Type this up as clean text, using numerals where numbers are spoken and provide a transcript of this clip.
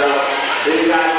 ำหรับทีมงาน